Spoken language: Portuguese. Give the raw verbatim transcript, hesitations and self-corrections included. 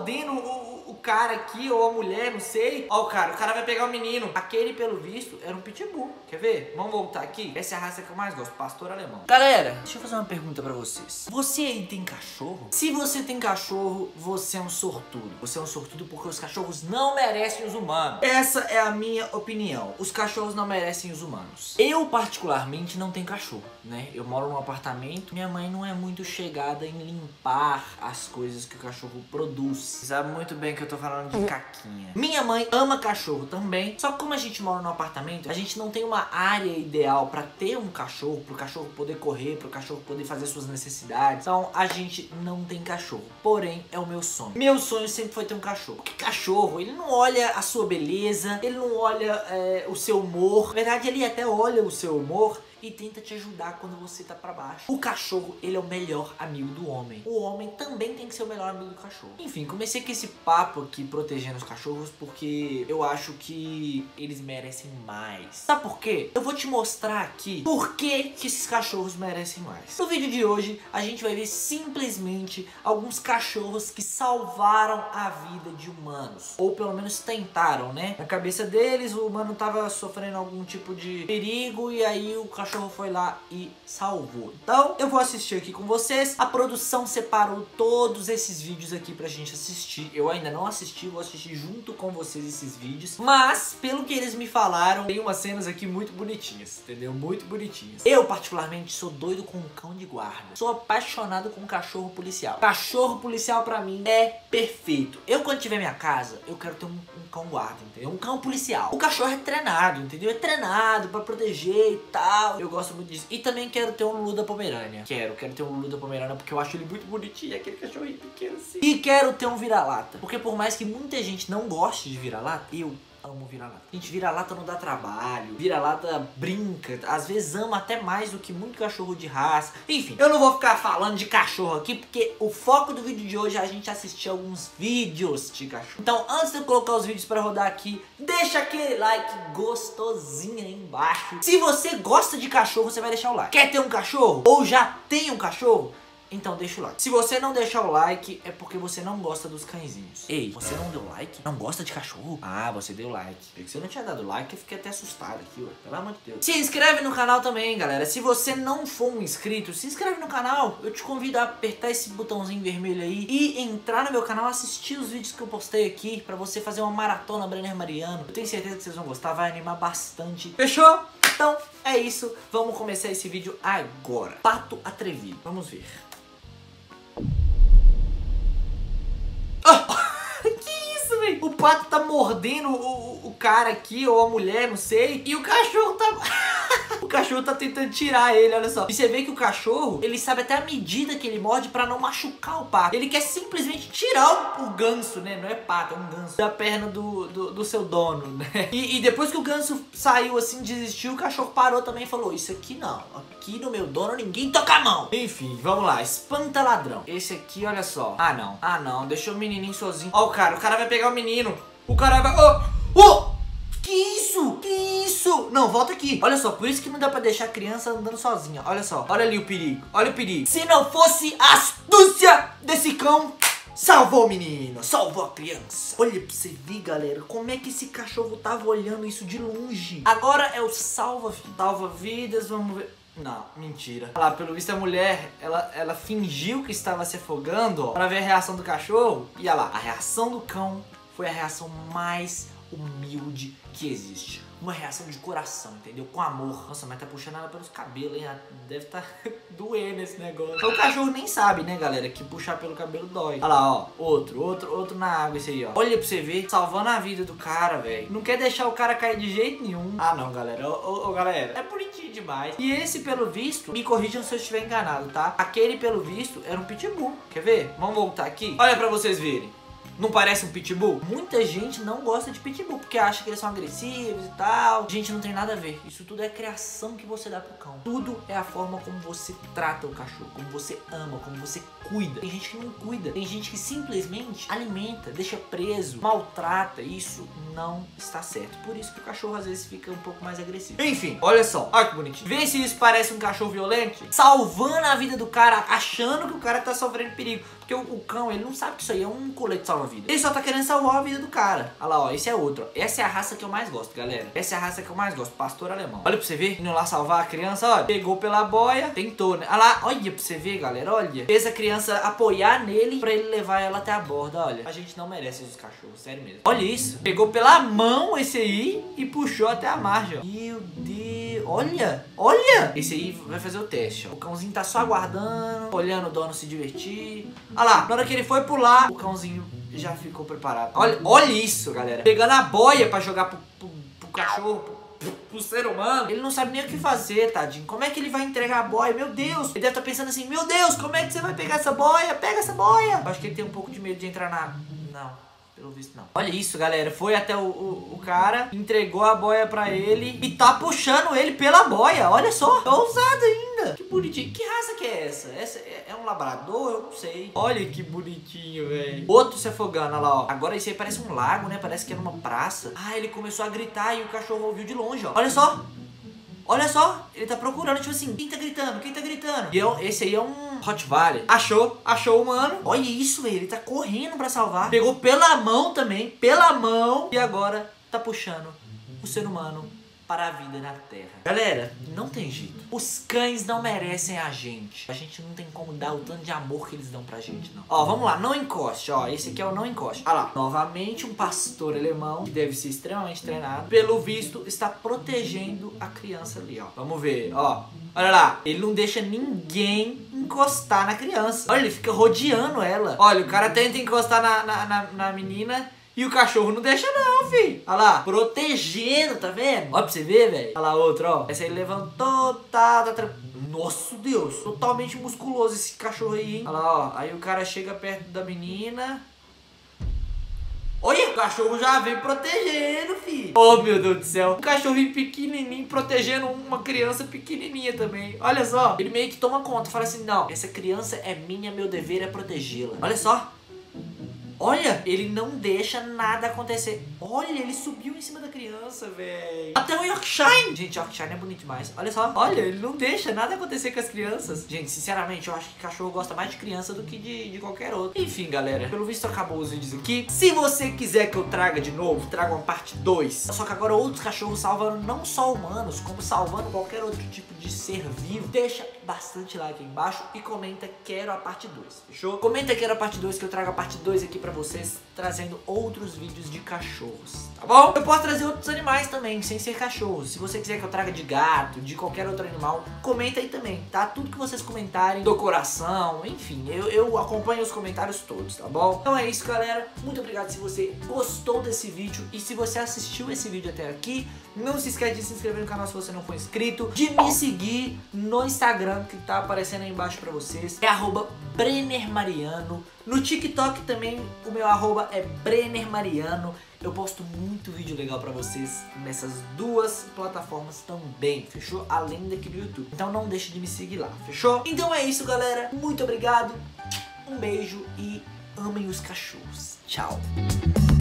mordendo o, o cara aqui, ou a mulher, não sei. Ó o cara, o cara vai pegar o menino. Aquele, pelo visto, era um pitbull. Quer ver? Vamos voltar aqui. Essa é a raça que eu mais gosto, pastor alemão. Galera, deixa eu fazer uma pergunta pra vocês. Você aí tem cachorro? Se você tem cachorro, você é um sortudo. Você é um sortudo porque os cachorros não merecem os humanos. Essa é a minha opinião. Os cachorros não merecem os humanos. Eu, particularmente, não tenho cachorro, né? Eu moro num apartamento. Minha mãe não é muito chegada em limpar as coisas que o cachorro produz. Sabe muito bem que eu tô falando de caquinha. Minha mãe ama cachorro também. Só que como a gente mora num apartamento, a gente não tem uma área ideal pra ter um cachorro, pro cachorro poder correr, pro cachorro poder fazer suas necessidades. Então a gente não tem cachorro. Porém, é o meu sonho. Meu sonho sempre foi ter um cachorro. Porque cachorro, ele não olha a sua beleza, ele não olha é, o seu humor. Na verdade, ele até olha o seu humor e tenta te ajudar quando você tá pra baixo. O cachorro, ele é o melhor amigo do homem. O homem também tem que ser o melhor amigo do cachorro. Enfim, comecei com esse papo aqui protegendo os cachorros porque eu acho que eles merecem mais. Sabe por quê? Eu vou te mostrar aqui por que que esses cachorros merecem mais. No vídeo de hoje, a gente vai ver simplesmente alguns cachorros que salvaram a vida de humanos. Ou pelo menos tentaram, né? Na cabeça deles, o humano tava sofrendo algum tipo de perigo e aí o cachorro O cachorro foi lá e salvou. Então eu vou assistir aqui com vocês. A produção separou todos esses vídeos aqui pra gente assistir. Eu ainda não assisti, vou assistir junto com vocês esses vídeos. Mas pelo que eles me falaram, tem umas cenas aqui muito bonitinhas, entendeu? Muito bonitinhas. Eu particularmente sou doido com um cão de guarda. Sou apaixonado com um cachorro policial. Cachorro policial pra mim é perfeito. Eu quando tiver minha casa, eu quero ter um, um cão guarda, entendeu? Um cão policial. O cachorro é treinado, entendeu? É treinado pra proteger e tal. Eu gosto muito disso. E também quero ter um Lulu da Pomerânia. Quero, quero ter um Lulu da Pomerânia porque eu acho ele muito bonitinho. Aquele cachorrinho pequeno assim. E quero ter um vira-lata. Porque por mais que muita gente não goste de vira-lata, eu amo vira-lata. Gente, vira-lata não dá trabalho. Vira-lata brinca. Às vezes ama até mais do que muito cachorro de raça. Enfim, eu não vou ficar falando de cachorro aqui porque o foco do vídeo de hoje é a gente assistir alguns vídeos de cachorro. Então, antes de eu colocar os vídeos pra rodar aqui, deixa aquele like gostosinho aí embaixo. Se você gosta de cachorro, você vai deixar o like. Quer ter um cachorro? Ou já tem um cachorro? Então deixa o like. Se você não deixar o like, é porque você não gosta dos cãezinhos. Ei, você não deu like? Não gosta de cachorro? Ah, você deu like. Porque você não tinha dado like, eu fiquei até assustado aqui, ué. Pelo amor de Deus. Se inscreve no canal também, galera. Se você não for um inscrito, se inscreve no canal. Eu te convido a apertar esse botãozinho vermelho aí e entrar no meu canal, assistir os vídeos que eu postei aqui, pra você fazer uma maratona Brenner Mariano. Eu tenho certeza que vocês vão gostar, vai animar bastante. Fechou? Então, é isso. Vamos começar esse vídeo agora. Pato atrevido. Vamos ver. O pato tá mordendo o, o, o cara aqui, ou a mulher, não sei. E o cachorro tá... o cachorro tá tentando tirar ele, olha só. E você vê que o cachorro, ele sabe até a medida que ele morde pra não machucar o pato. Ele quer simplesmente tirar o, o ganso, né? Não é pato, é um ganso. Da perna do, do, do seu dono, né? E, e depois que o ganso saiu assim, desistiu, o cachorro parou também e falou: isso aqui não. Aqui no meu dono ninguém toca a mão. Enfim, vamos lá. Espanta ladrão. Esse aqui, olha só. Ah, não. Ah, não. Deixou o menininho sozinho. Ó o cara. O cara vai pegar o menino. O cara vai... Ô! Oh, oh! Que isso? Que isso? Não, volta aqui. Olha só, por isso que não dá pra deixar a criança andando sozinha. Olha só, olha ali o perigo. Olha o perigo. Se não fosse a astúcia desse cão, salvou o menino, salvou a criança. Olha pra você ver, galera, como é que esse cachorro tava olhando isso de longe. Agora é o salva-vidas. Salva-vidas, vamos ver... Não, mentira. Olha lá, pelo visto a mulher, ela, ela fingiu que estava se afogando, ó, pra ver a reação do cachorro. E olha lá, a reação do cão foi a reação mais humilde que existe. Uma reação de coração, entendeu? Com amor. Nossa, mas tá puxando ela pelos cabelos, hein? Deve tá doendo esse negócio. O cachorro nem sabe, né, galera, que puxar pelo cabelo dói. Olha lá, ó. Outro, outro, outro na água esse aí, ó. Olha pra você ver, salvando a vida do cara, velho. Não quer deixar o cara cair de jeito nenhum. Ah, não, galera. Ô, ô, ô, galera. É bonitinho demais. E esse, pelo visto, me corrijam se eu estiver enganado, tá? Aquele, pelo visto, era um pitbull. Quer ver? Vamos voltar aqui. Olha pra vocês verem. Não parece um pitbull? Muita gente não gosta de pitbull porque acha que eles são agressivos e tal. Gente, não tem nada a ver. Isso tudo é a criação que você dá pro cão. Tudo é a forma como você trata o cachorro, como você ama, como você cuida. Tem gente que não cuida. Tem gente que simplesmente alimenta, deixa preso, maltrata. Isso não está certo. Por isso que o cachorro às vezes fica um pouco mais agressivo. Enfim, olha só. Olha que bonitinho. Vê se isso parece um cachorro violento. Salvando a vida do cara, achando que o cara tá sofrendo perigo. Porque Porque o, o cão, ele não sabe que isso aí é um colete salva-vida. Ele só tá querendo salvar a vida do cara. Olha lá, ó, esse é outro. Essa é a raça que eu mais gosto, galera. Essa é a raça que eu mais gosto, pastor alemão. Olha pra você ver, indo lá salvar a criança, olha. Pegou pela boia, tentou, né? Olha lá, olha pra você ver, galera, olha. Fez a criança apoiar nele pra ele levar ela até a borda, olha. A gente não merece esses cachorros, sério mesmo. Olha isso. Pegou pela mão esse aí e puxou até a margem, ó. Meu Deus, olha, olha. Esse aí vai fazer o teste, ó. O cãozinho tá só aguardando, olhando o dono se divertir. Olha lá, na hora que ele foi pular, o cãozinho já ficou preparado. Olha, olha isso, galera. Pegando a boia pra jogar pro, pro, pro cachorro, pro, pro ser humano. Ele não sabe nem o que fazer, tadinho. Como é que ele vai entregar a boia? Meu Deus. Ele deve estar pensando assim, meu Deus, como é que você vai pegar essa boia? Pega essa boia. Eu acho que ele tem um pouco de medo de entrar na... Não. Pelo visto não. Olha isso, galera. Foi até o, o, o cara, entregou a boia pra ele e tá puxando ele pela boia. Olha só. Tá ousado ainda. Que bonitinho. Que raça que é essa? Essa é, é um labrador? Eu não sei. Olha que bonitinho, velho. Outro se afogando, olha lá, ó. Agora esse aí parece um lago, né? Parece que é numa praça. Ah, ele começou a gritar e o cachorro ouviu de longe, ó. Olha só. Olha só, ele tá procurando, tipo assim, quem tá gritando? Quem tá gritando? E eu, esse aí é um Rottweiler. Achou, achou o mano. Olha isso, velho, ele tá correndo pra salvar. Pegou pela mão também, pela mão. E agora tá puxando o ser humano para a vida na terra. Galera, não tem jeito. Os cães não merecem a gente. A gente não tem como dar o tanto de amor que eles dão pra gente, não. Ó, vamos lá, não encoste, ó. Esse aqui é o não encoste. Olha lá, novamente um pastor alemão, que deve ser extremamente treinado, pelo visto, está protegendo a criança ali, ó. Vamos ver, ó. Olha lá, ele não deixa ninguém encostar na criança. Olha, ele fica rodeando ela. Olha, o cara tenta encostar na, na, na, na menina... E o cachorro não deixa não, filho. Olha lá, protegendo, tá vendo? Olha pra você ver, velho. Olha lá, outro, ó. Essa aí levantou, tá, tá, tá. Nossa, Deus. Totalmente musculoso esse cachorro aí, hein? Olha lá, ó. Aí o cara chega perto da menina. Olha, o cachorro já vem protegendo, filho. Oh, meu Deus do céu. Um cachorrinho pequenininho protegendo uma criança pequenininha também. Olha só. Ele meio que toma conta. Fala assim, não, essa criança é minha, meu dever é protegê-la. Olha só. Olha, ele não deixa nada acontecer. Olha, ele subiu em cima da criança, velho. Até o Yorkshire. Gente, Yorkshire é bonito demais. Olha só. Olha, ele não deixa nada acontecer com as crianças. Gente, sinceramente, eu acho que cachorro gosta mais de criança do que de, de qualquer outro. Enfim, galera. Pelo visto, acabou os vídeos aqui. Se você quiser que eu traga de novo, traga uma parte dois. Só que agora outros cachorros salvando não só humanos, como salvando qualquer outro tipo de ser vivo. Deixa bastante like aí embaixo e comenta quero a parte dois, fechou? Comenta quero a parte dois que eu trago a parte dois aqui pra vocês, trazendo outros vídeos de cachorros, tá bom? Eu posso trazer outros animais também, sem ser cachorros. Se você quiser que eu traga de gato, de qualquer outro animal, comenta aí também, tá? Tudo que vocês comentarem, do coração, enfim, eu, eu acompanho os comentários todos, tá bom? Então é isso, galera. Muito obrigado se você gostou desse vídeo e se você assistiu esse vídeo até aqui, não se esquece de se inscrever no canal se você não for inscrito, de me seguir no Instagram, que tá aparecendo aí embaixo pra vocês, é arroba Brenner Mariano. No TikTok também o meu arroba é Brenner Mariano. Eu posto muito vídeo legal pra vocês nessas duas plataformas também, fechou? Além daqui do YouTube. Então não deixe de me seguir lá, fechou? Então é isso, galera. Muito obrigado, um beijo e amem os cachorros. Tchau!